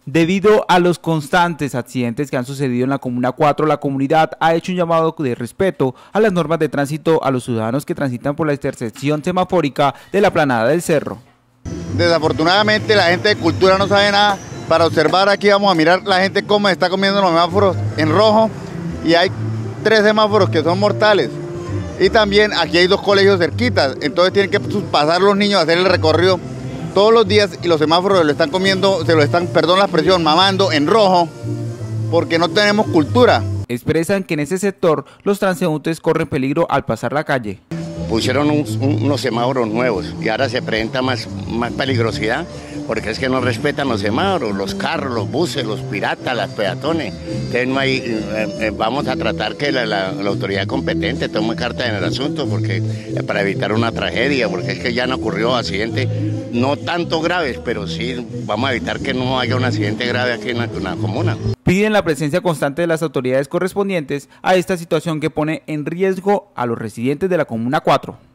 Debido a los constantes accidentes que han sucedido en la Comuna 4, la comunidad ha hecho un llamado de respeto a las normas de tránsito a los ciudadanos que transitan por la intersección semafórica de la Planada del Cerro. Desafortunadamente la gente de cultura no sabe nada. Para observar aquí vamos a mirar la gente cómo está comiendo los semáforos en rojo y hay 3 semáforos que son mortales. Y también aquí hay 2 colegios cerquitas, entonces tienen que pasar los niños a hacer el recorrido todos los días y los semáforos se lo están comiendo, perdón la expresión, mamando en rojo, porque no tenemos cultura. Expresan que en ese sector los transeúntes corren peligro al pasar la calle. Pusieron unos semáforos nuevos y ahora se presenta más peligrosidad porque es que no respetan los semáforos, los carros, los buses, los piratas, las peatones. Entonces no hay, vamos a tratar que la autoridad competente tome carta en el asunto porque para evitar una tragedia, porque es que ya no ocurrió accidentes, no tanto graves, pero sí vamos a evitar que no haya un accidente grave aquí en la comuna. Piden la presencia constante de las autoridades correspondientes a esta situación que pone en riesgo a los residentes de la Comuna 4.